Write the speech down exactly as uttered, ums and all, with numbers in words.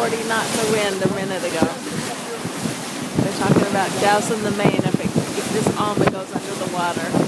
forty knots of wind a minute ago. They're talking about dousing the main if, it, if this Alma goes under the water.